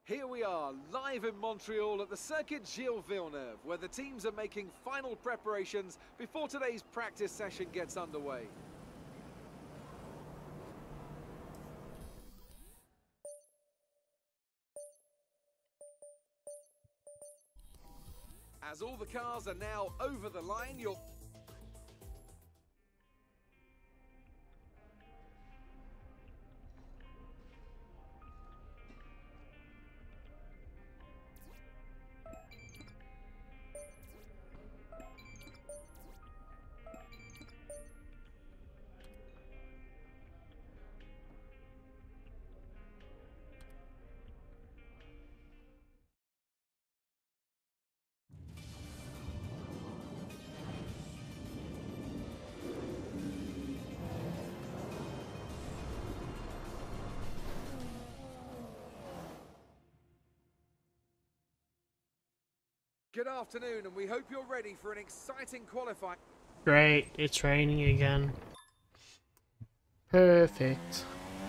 Here we are, live in Montreal at the Circuit Gilles Villeneuve, where the teams are making final preparations before today's practice session gets underway. As all the cars are now over the line, you'll... Good afternoon, and we hope you're ready for an exciting qualifying. Great, it's raining again. Perfect.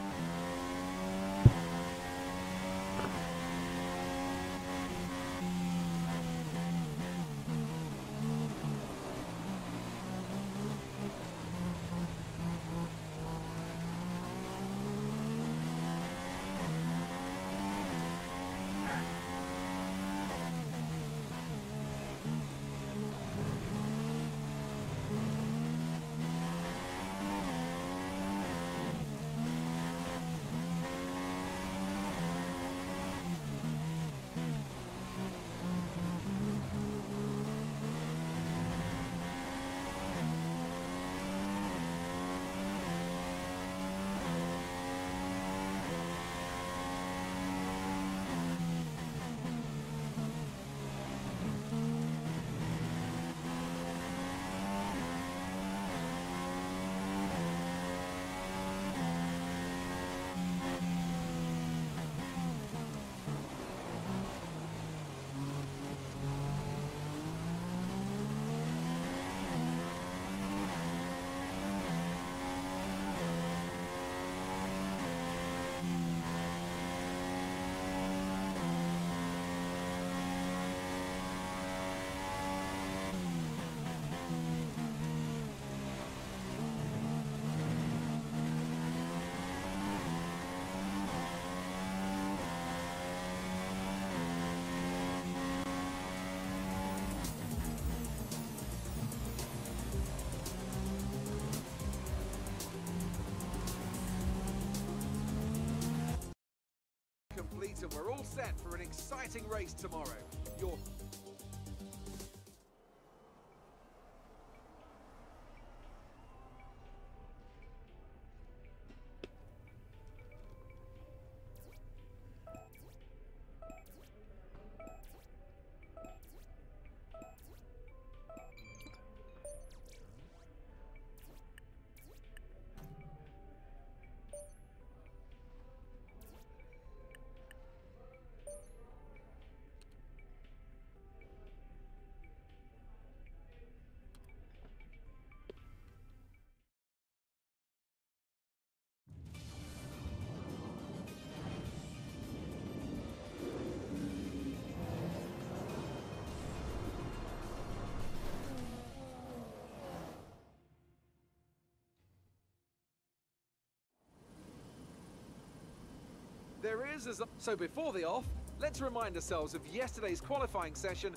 Complete, and we're all set for an exciting race tomorrow. Your there is as so before the off, let's remind ourselves of yesterday's qualifying session.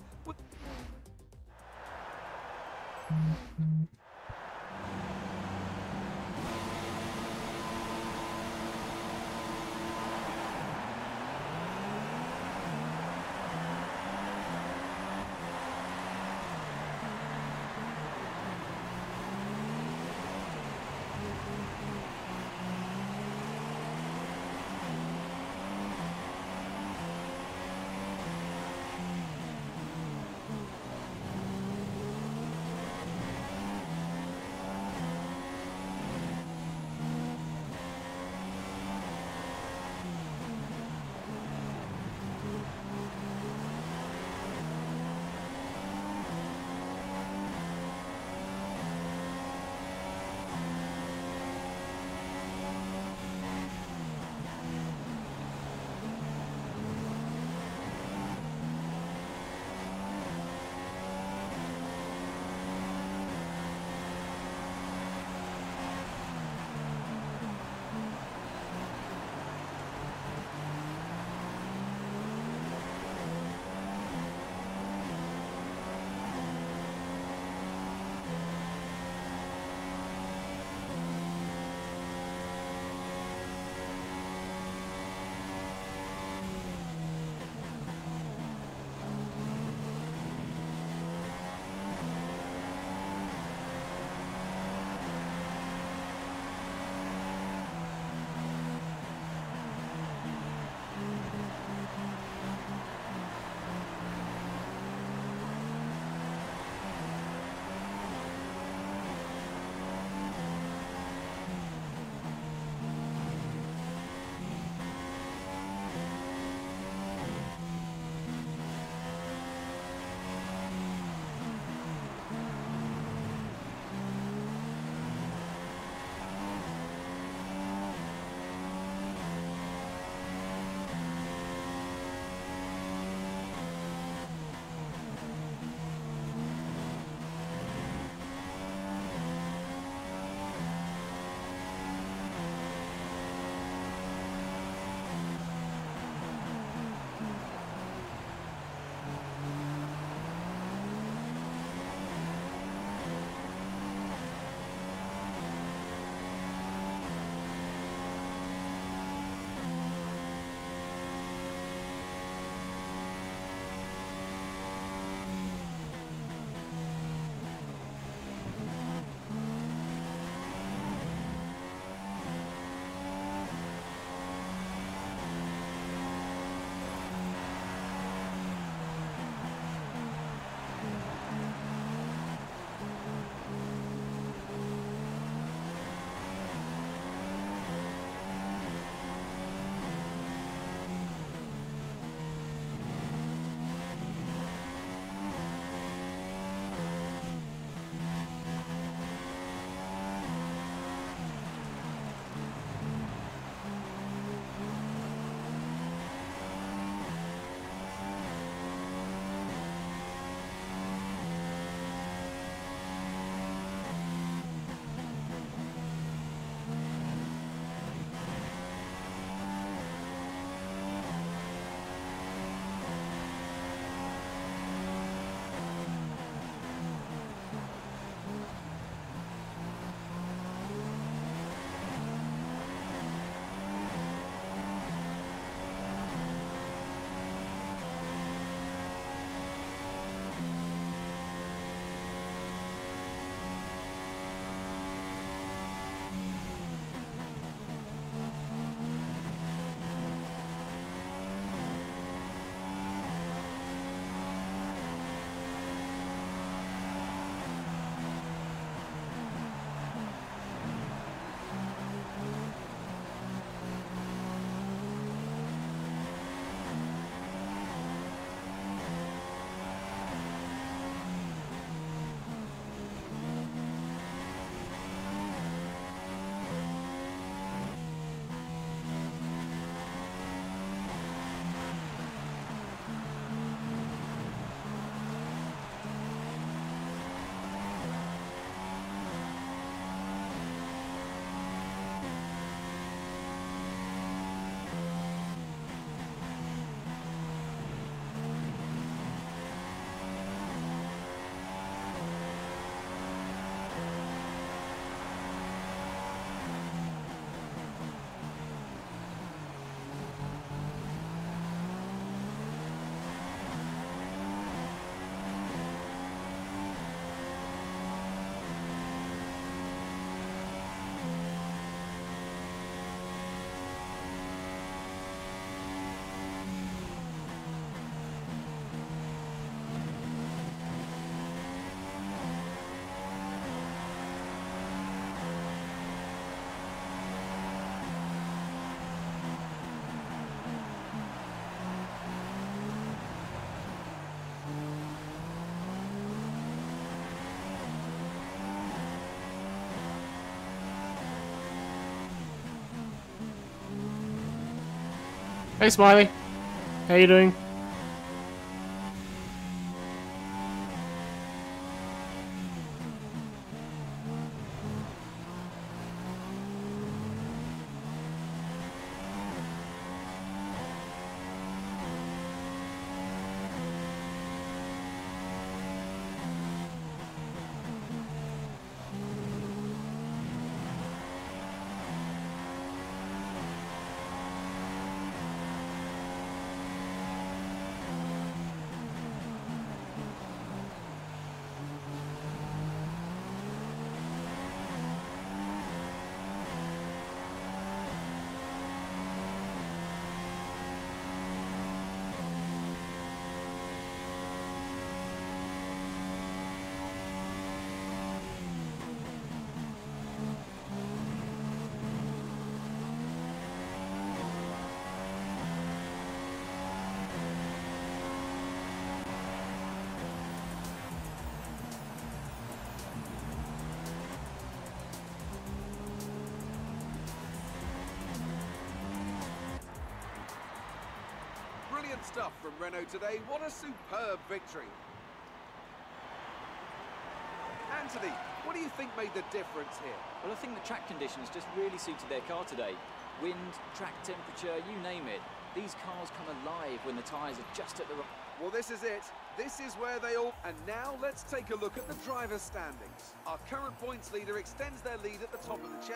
Hey, Smiley. How you doing? Brilliant stuff from Renault today. What a superb victory. Anthony, what do you think made the difference here? Well, I think the track conditions just really suited their car today. Wind, track temperature, you name it. These cars come alive when the tyres are just at the right... Well, this is it. This is where they all... And now let's take a look at the driver's standings. Our current points leader extends their lead at the top of the championship.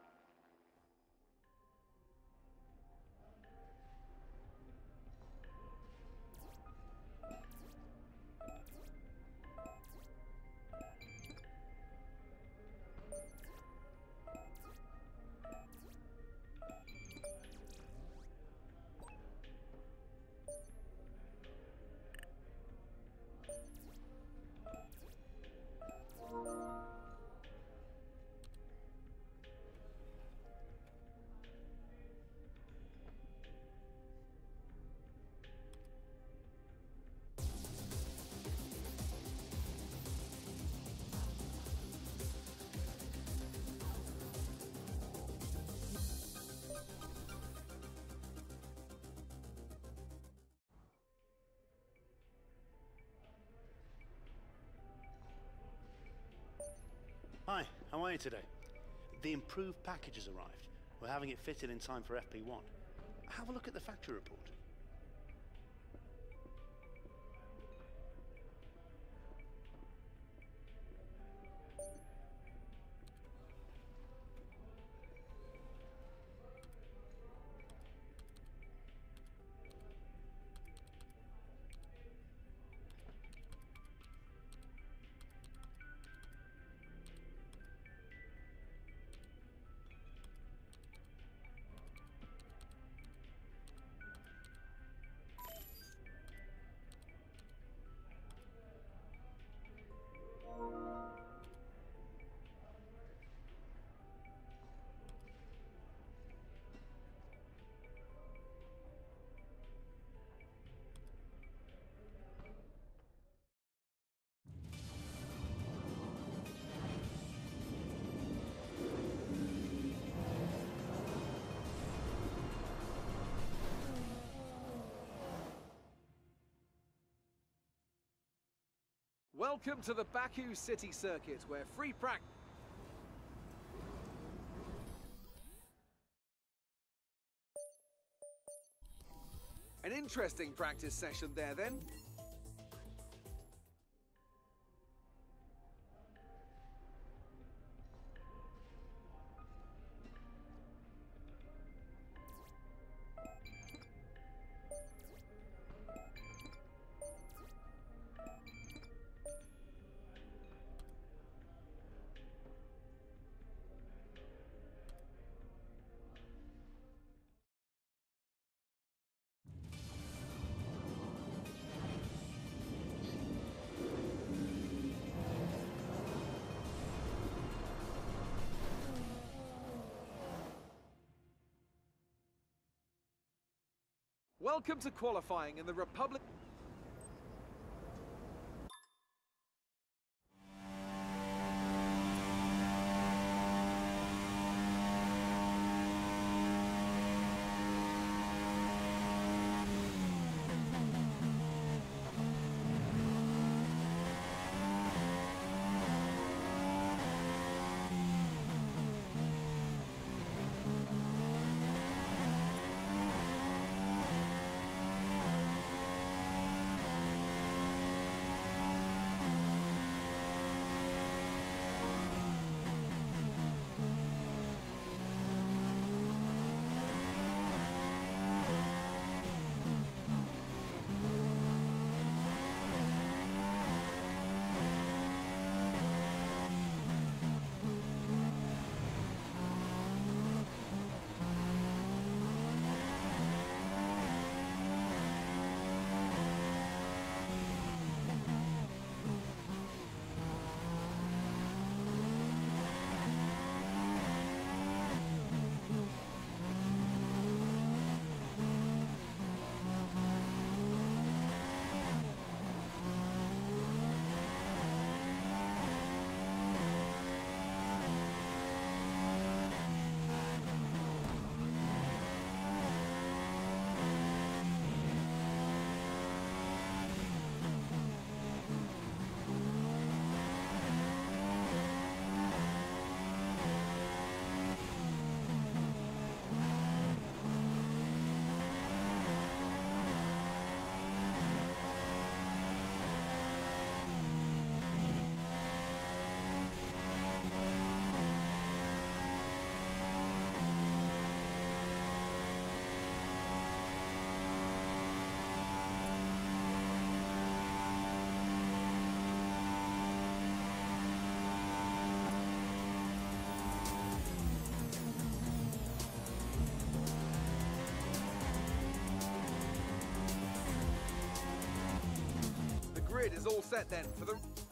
Hi, how are you today? The improved package has arrived. We're having it fitted in time for FP1. Have a look at the factory report. Welcome to the Baku City Circuit, where free practice... An interesting practice session there then. Welcome to qualifying in the Republic... tyres all set then for the...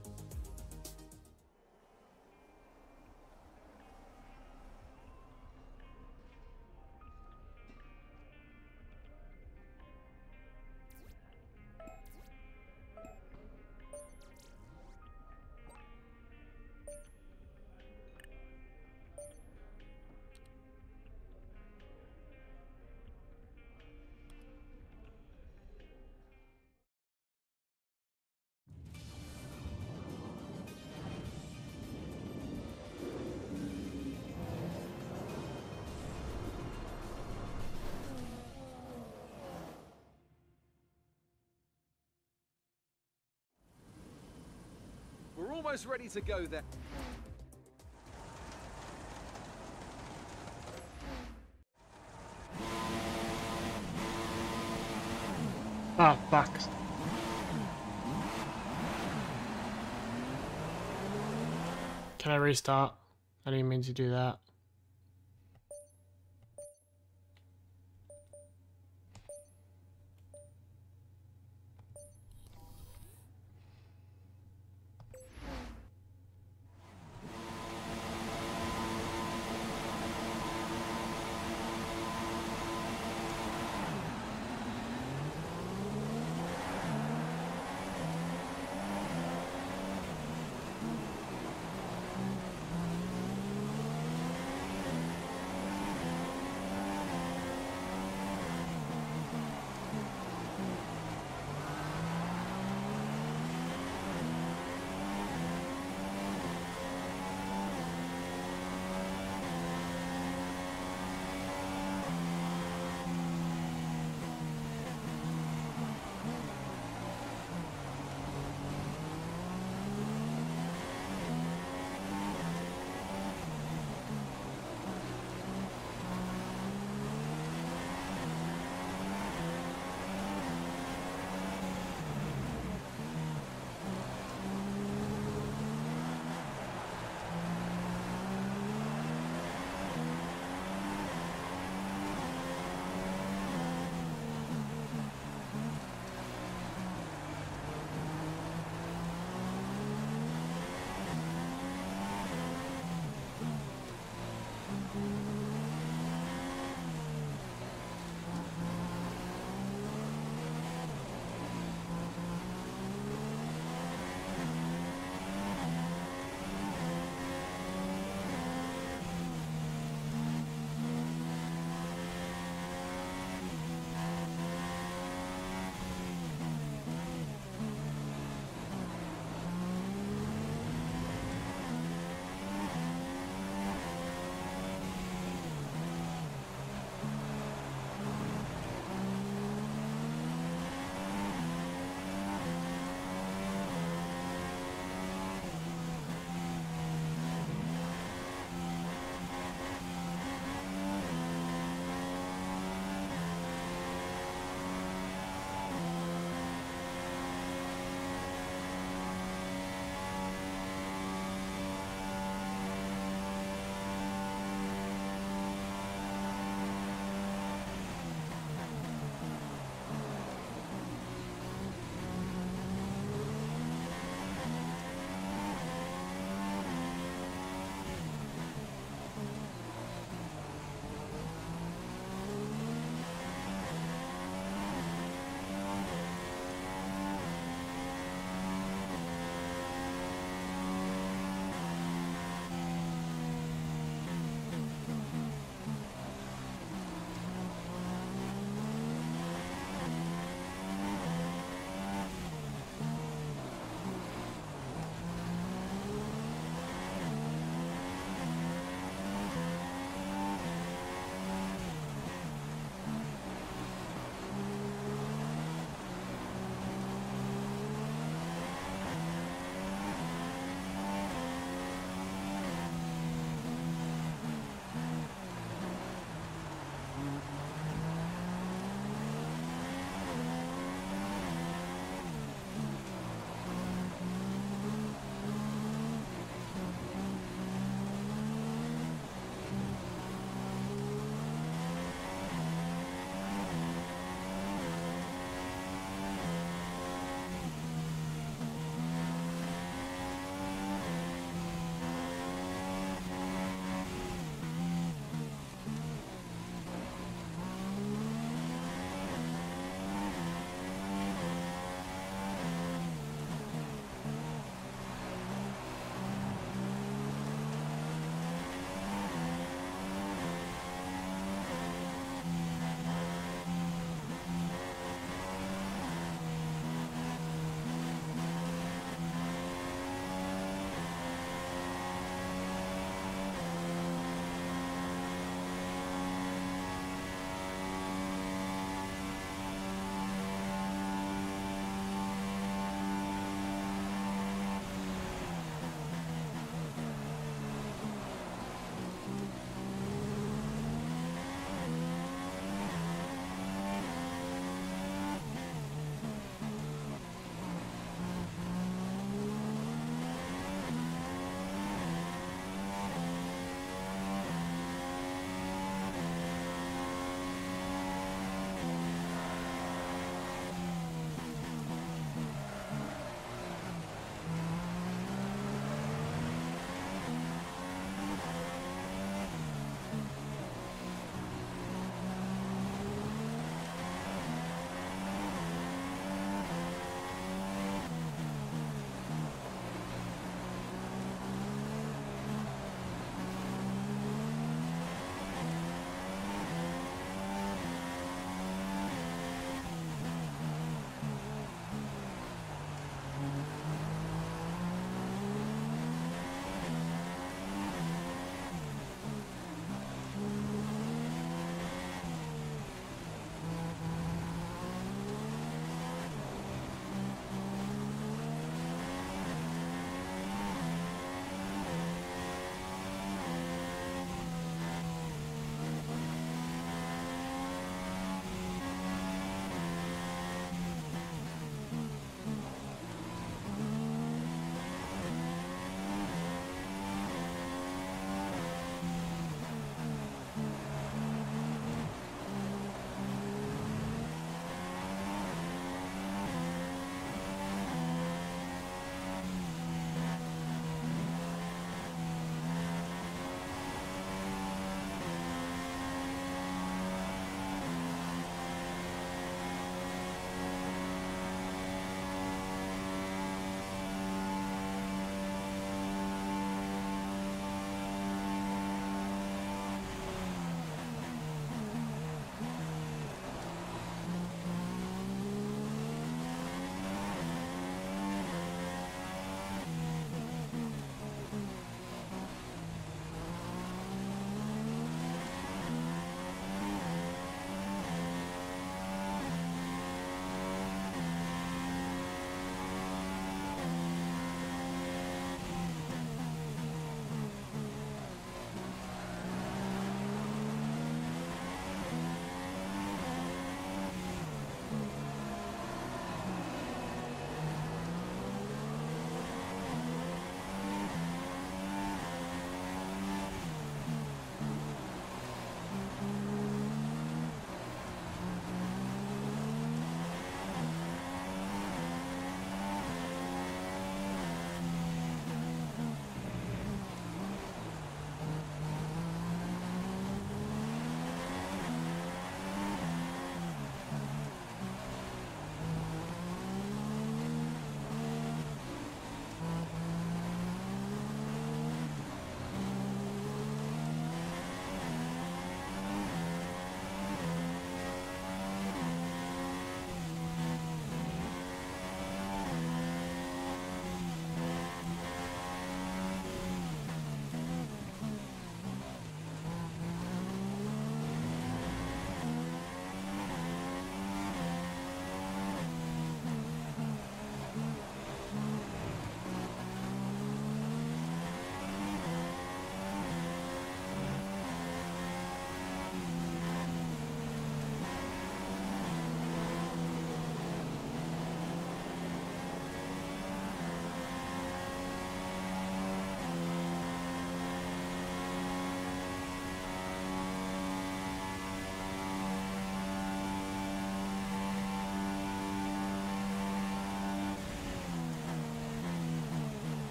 We're almost ready to go there. Ah, fuck. Can I restart? I didn't mean to do that.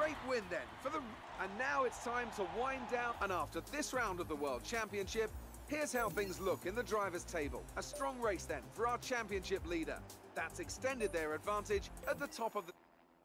great win then for the... And now it's time to wind down. And after this round of the World Championship, here's how things look in the drivers' table. A strong race then for our championship leader. That's extended their advantage at the top of the...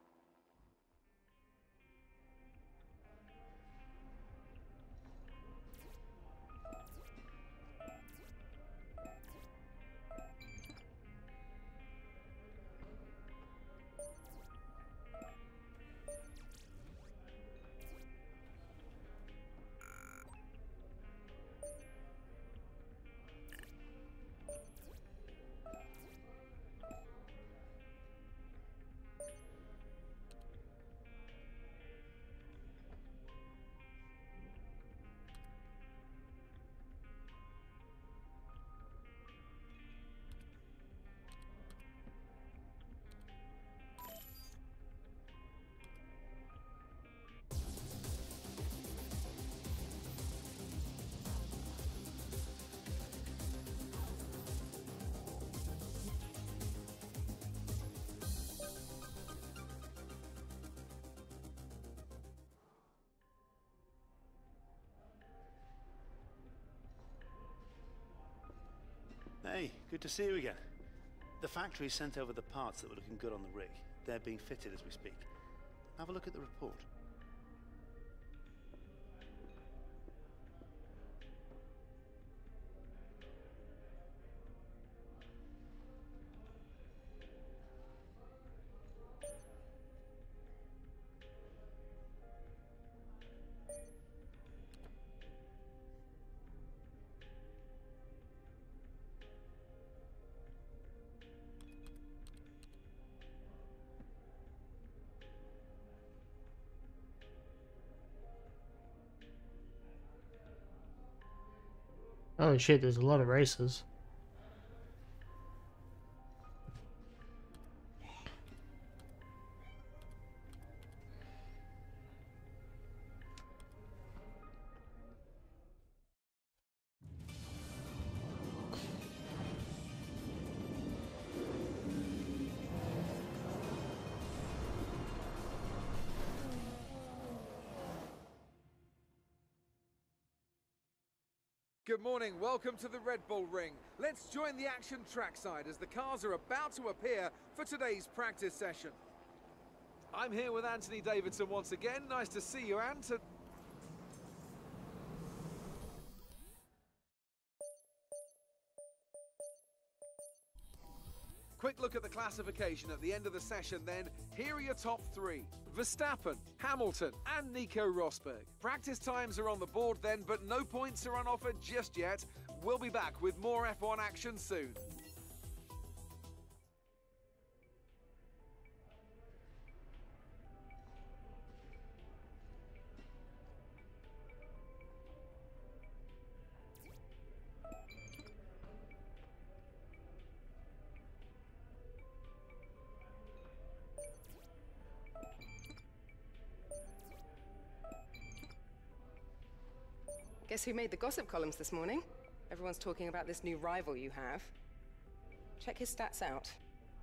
Hey, good to see you again. The factory sent over the parts that were looking good on the rig. They're being fitted as we speak. Have a look at the report. Oh shit, there's a lot of races. Good morning, welcome to the Red Bull Ring. Let's join the action trackside as the cars are about to appear for today's practice session. I'm here with Anthony Davidson once again. Nice to see you, Ant. Quick look at the classification at the end of the session then. Here are your top three. Verstappen, Hamilton and Nico Rosberg. Practice times are on the board then, but no points are on offer just yet. We'll be back with more F1 action soon. Guess who made the gossip columns this morning? Everyone's talking about this new rival you have. Check his stats out.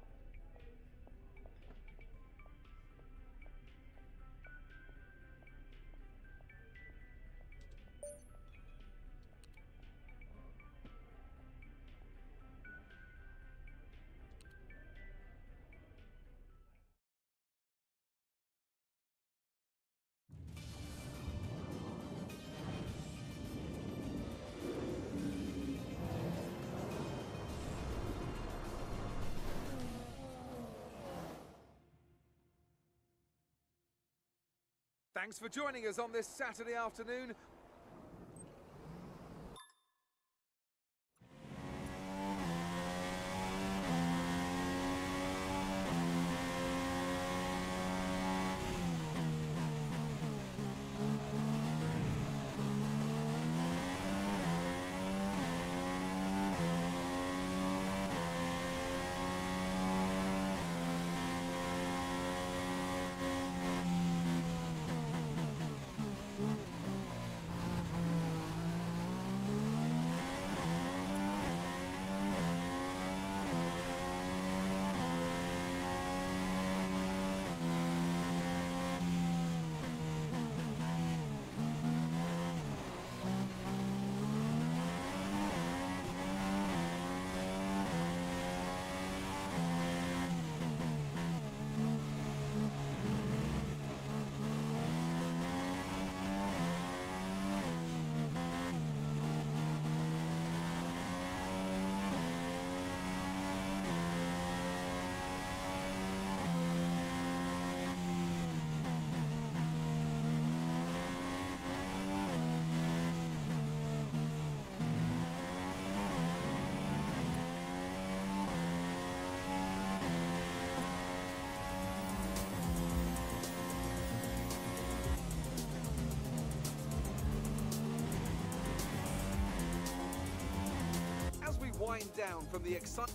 Thanks for joining us on this Saturday afternoon. wind down from the excitement.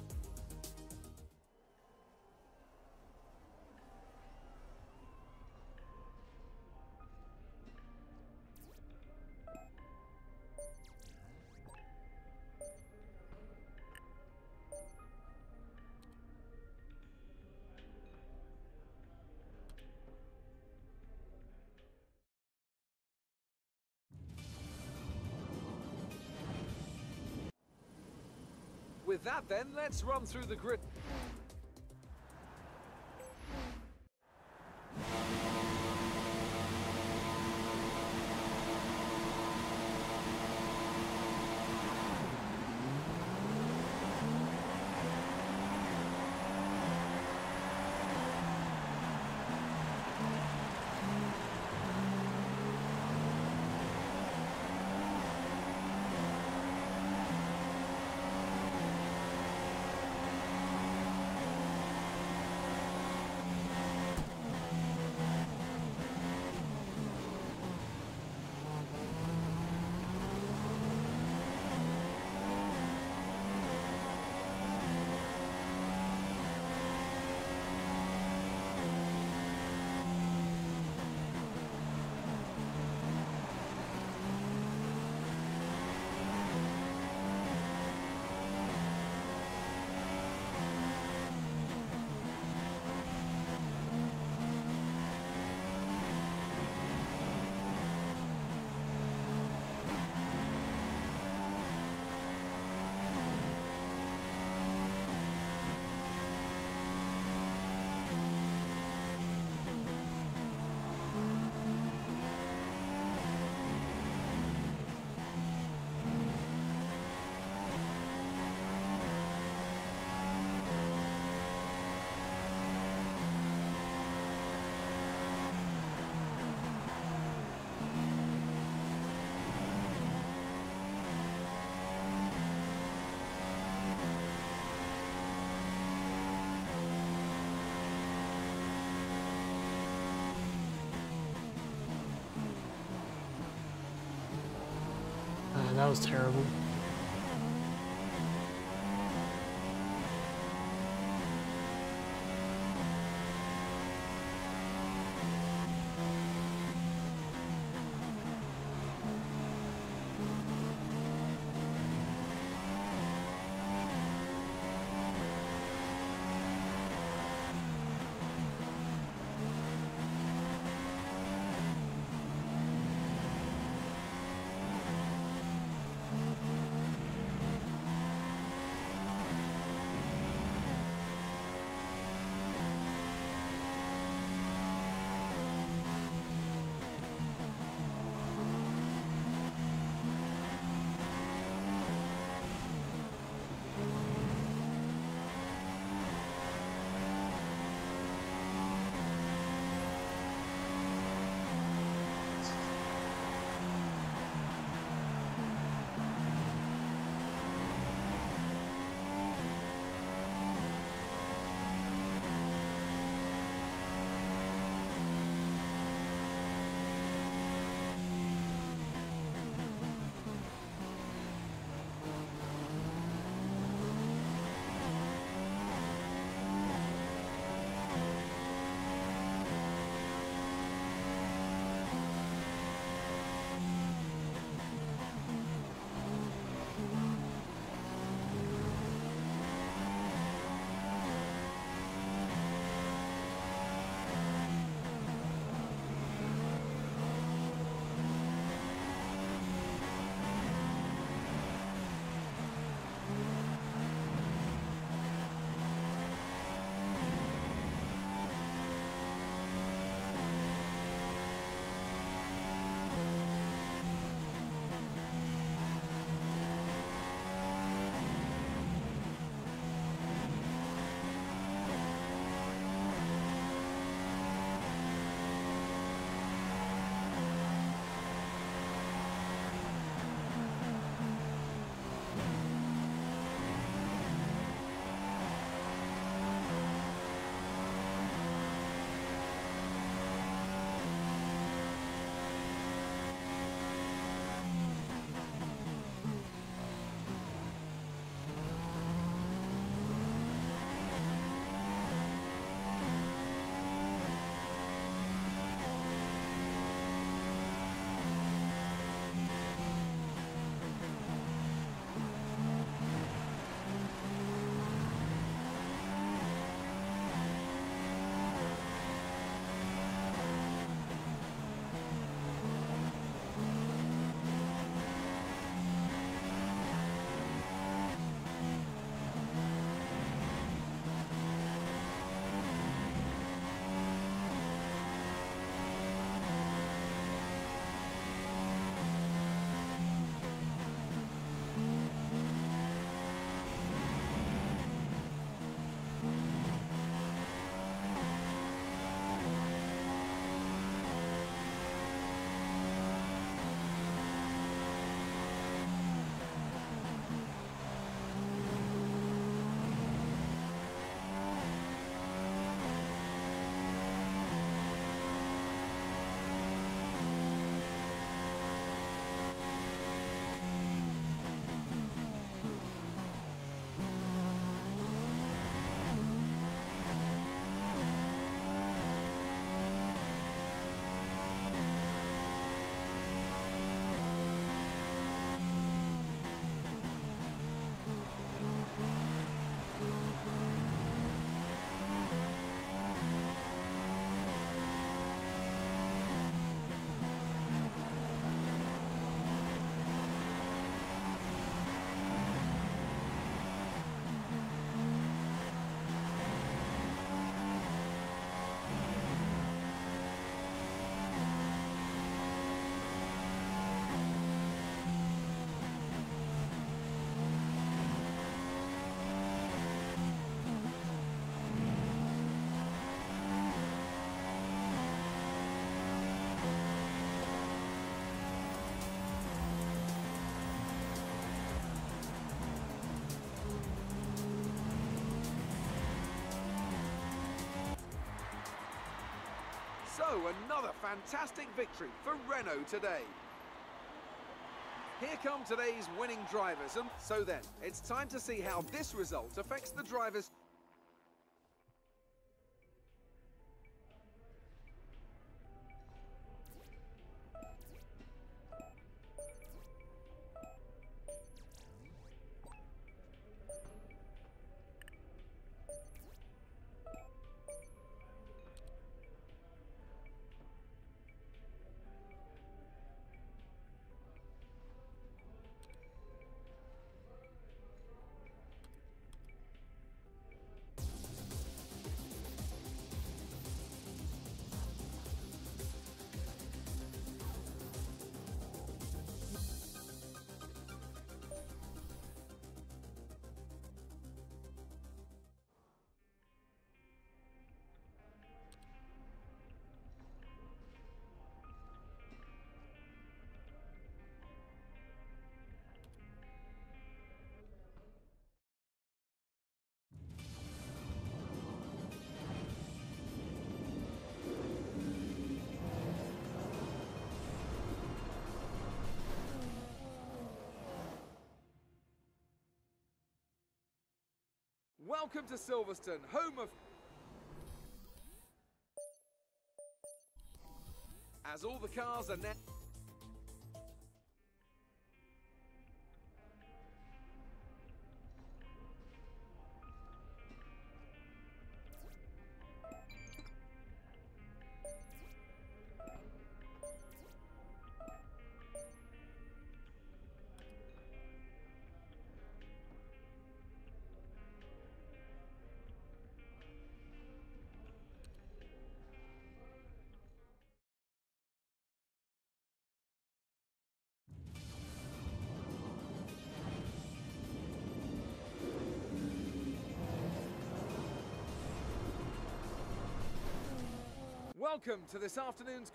With that then, let's run through the grid. That was terrible. So another fantastic victory for Renault today. Here come today's winning drivers, and so then, it's time to see how this result affects the drivers. Welcome to Silverstone, home of... As all the cars are now... Welcome to this afternoon's...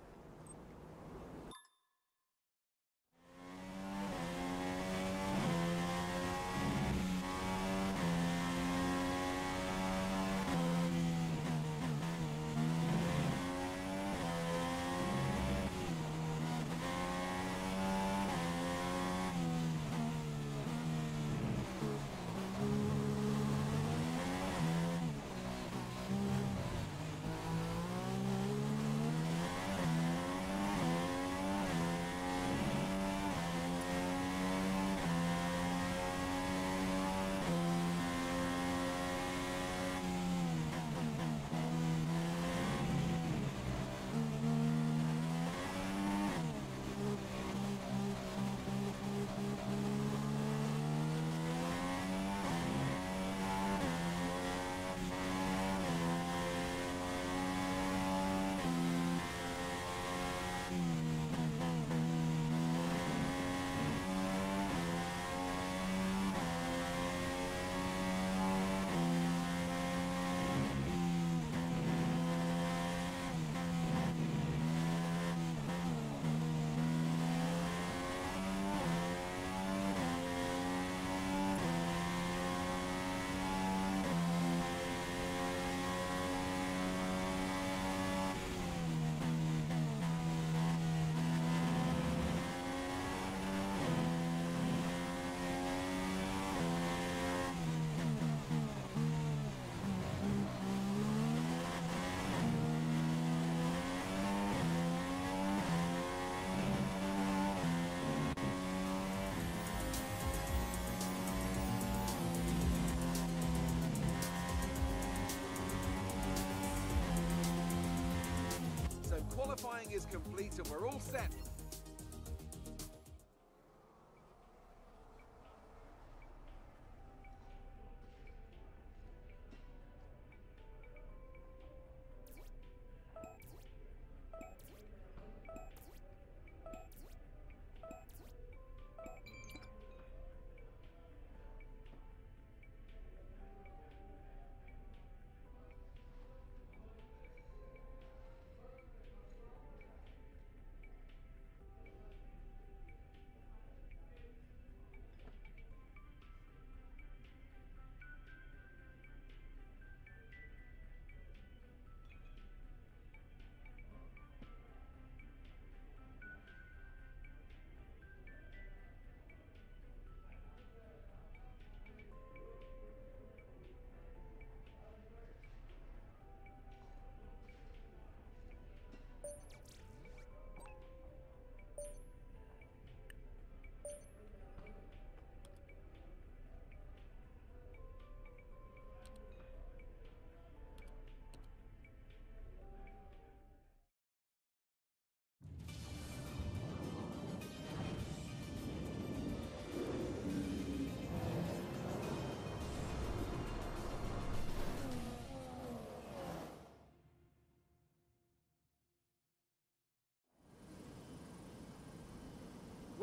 Qualifying is complete and we're all set.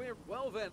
We're well then.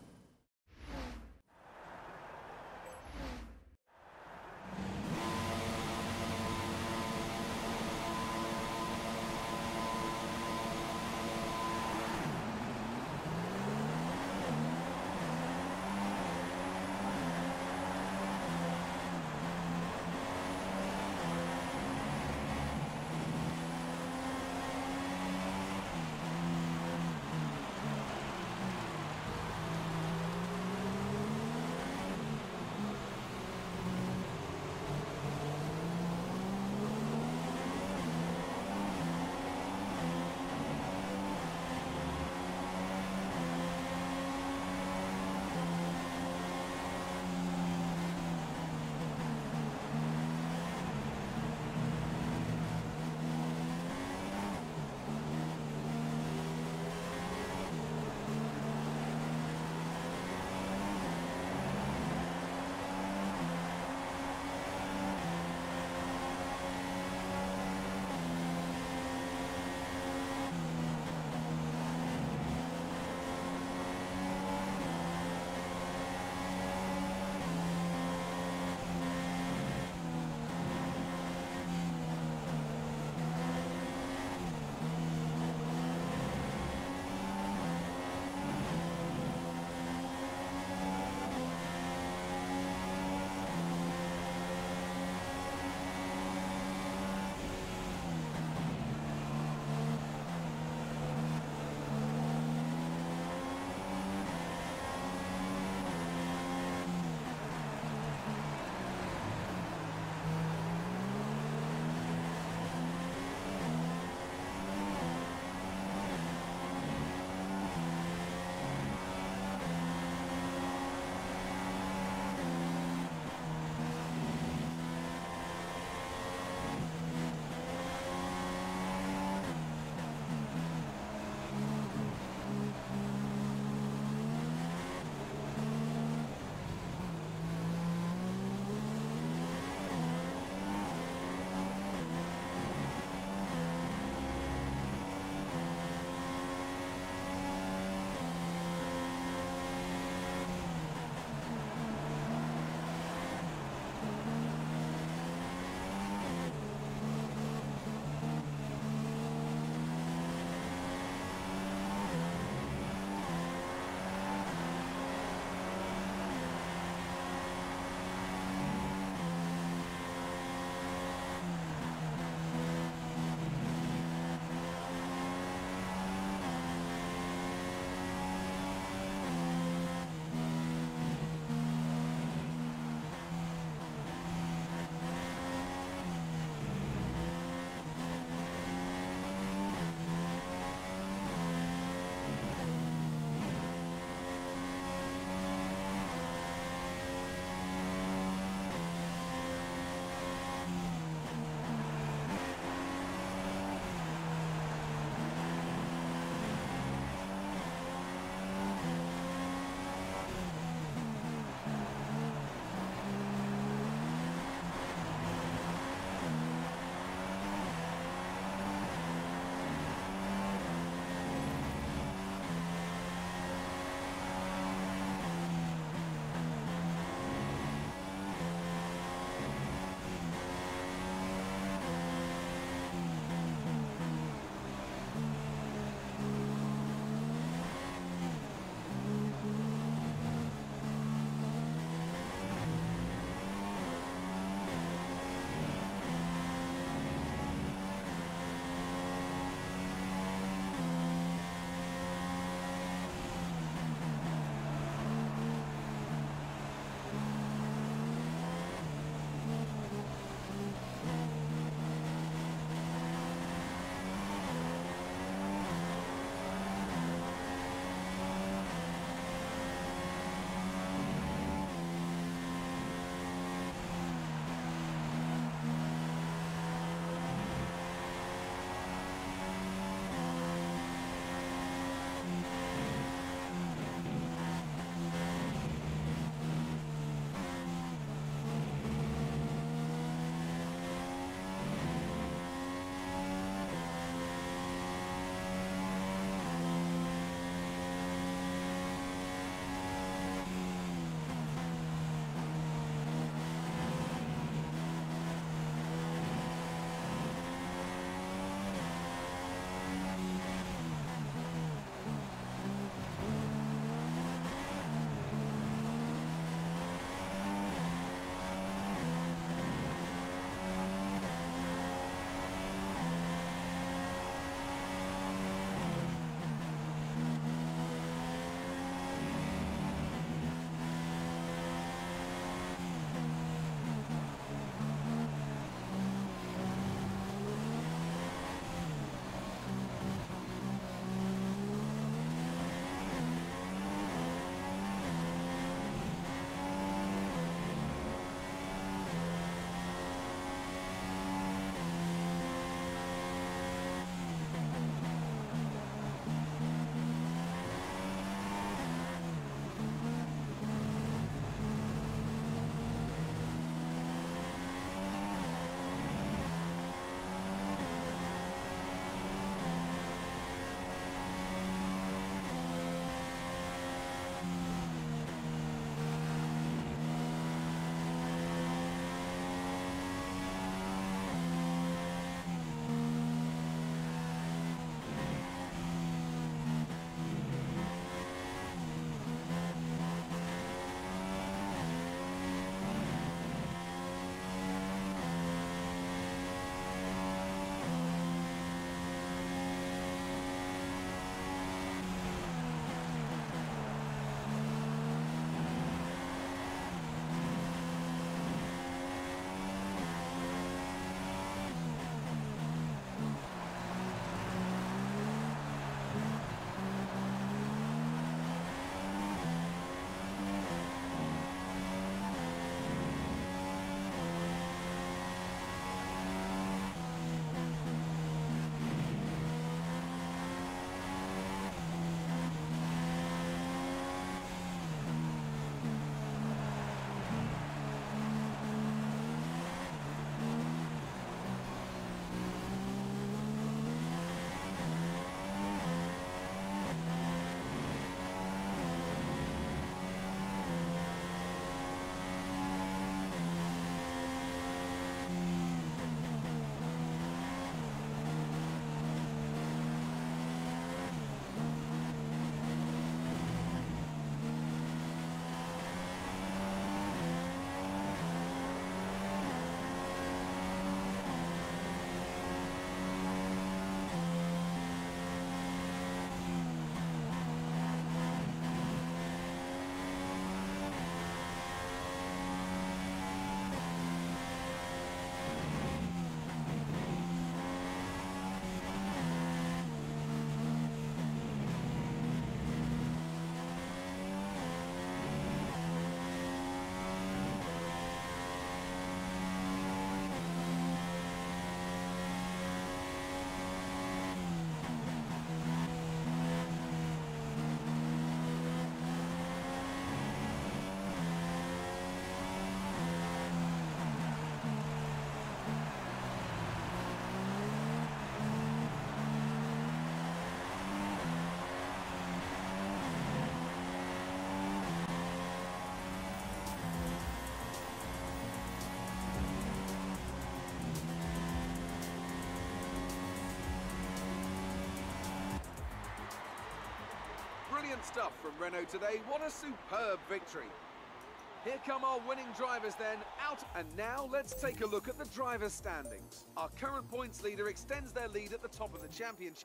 Brilliant stuff from Renault today. What a superb victory. Here come our winning drivers then, out. And now let's take a look at the drivers' standings. Our current points leader extends their lead at the top of the championship.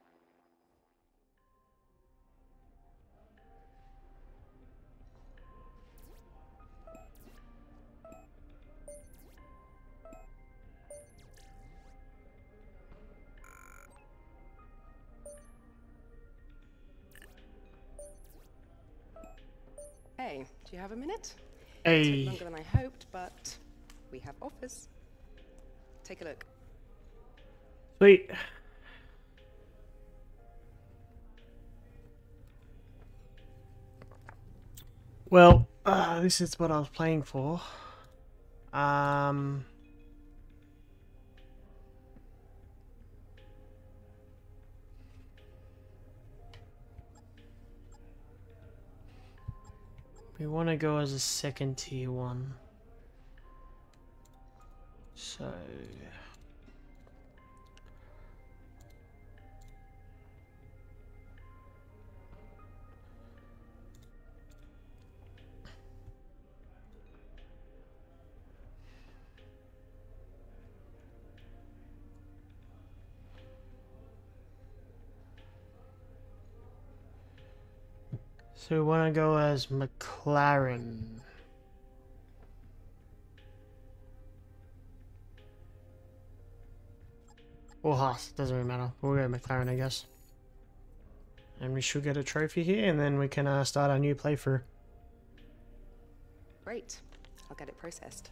Hey, do you have a minute? Hey. Took longer than I hoped, but we have offers. Take a look. Sweet. Well, this is what I was playing for. We want to go as a second tier one. So... So we want to go as McLaren. Or Haas, doesn't really matter. We'll go McLaren, I guess. And we should get a trophy here, and then we can start our new playthrough. Great. I'll get it processed.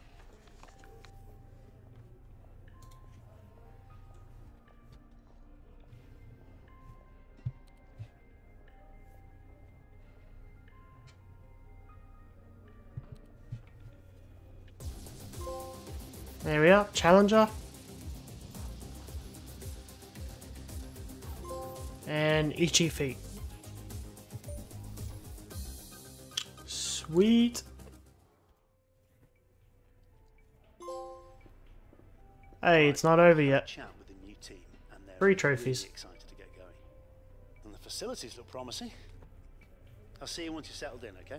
There we are, Challenger. And Itchy Feet. Sweet. Hey, it's not over yet. Chat with the new team, and they're 3 trophies. really excited to get going. And the facilities look promising. I'll see you once you're settled in, okay?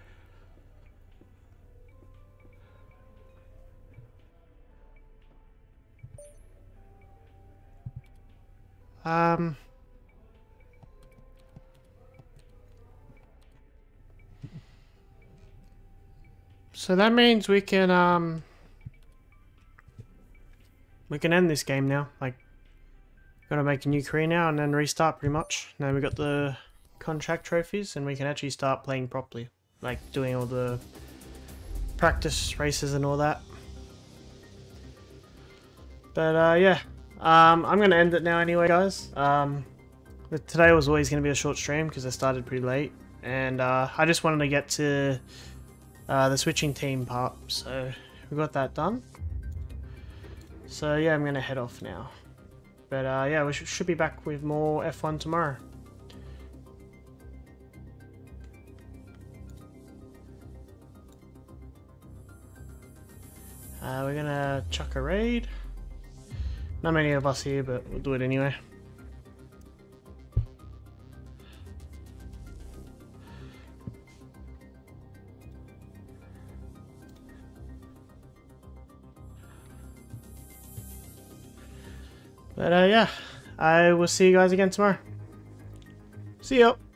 So that means we can end this game now. Like, gotta make a new career now and then restart pretty much. Now we got the contract trophies and we can actually start playing properly. Like doing all the practice races and all that. But yeah. I'm going to end it now anyway, guys. Today was always going to be a short stream because I started pretty late. And I just wanted to get to the switching team part. So we got that done. So yeah, I'm going to head off now. But yeah, we should be back with more F1 tomorrow. We're going to chuck a raid. Not many of us here, but we'll do it anyway. But yeah, I will see you guys again tomorrow. See ya!